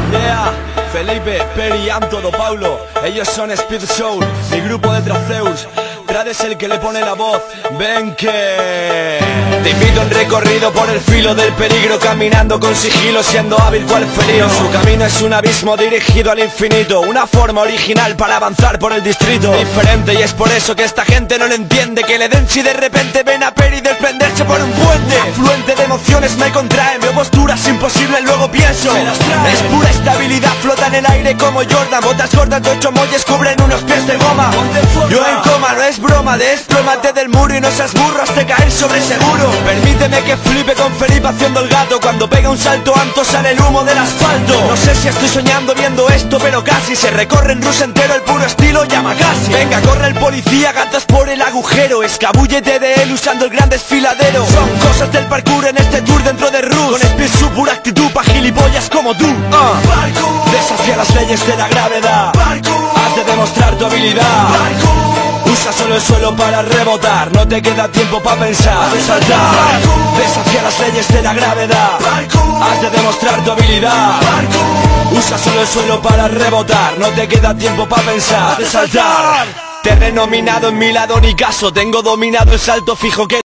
Yeah, Felipe, Peri, Anto, Paulo. Ellos son Speed Soul, mi grupo de Traceus. Trad es el que le pone la voz. Ven que te invito a un recorrido por el filo del peligro, caminando con sigilo, siendo hábil cual felino. Su camino es un abismo dirigido al infinito, una forma original para avanzar por el distrito. Diferente, y es por eso que esta gente no lo entiende, que le den si de repente ven a Peri desprenderse por un puente. Afluente de emociones me contrae, veo posturas imposibles, luego pienso. Es pura estabilidad, flota en el aire como Jordan. Botas gordas de 8 molles cubren unos pies de goma. Yo en coma, no es broma, desplómate del muro y no seas burro hasta caer sobre seguro. Permíteme que flipe con Felipe haciendo el gato. Cuando pega un salto alto sale el humo del asfalto. No sé si estoy soñando viendo esto, pero casi se recorre en Rus entero el puro estilo Yamakasi. Venga, corre el policía, gatas por el agujero, escabúllete de él usando el gran desfiladero. Son cosas del parkour en este tour dentro de Rus, con Speed su pura actitud pa' gilipollas como tú. Desafía las leyes de la gravedad, has de demostrar tu habilidad. Usa solo el suelo para rebotar, no te queda tiempo para pensar, de saltar. Desafía las leyes de la gravedad, has de demostrar tu habilidad. Usa solo el suelo para rebotar, no te queda tiempo para pensar, de saltar. Terreno minado en mi lado ni caso, tengo dominado el salto fijo que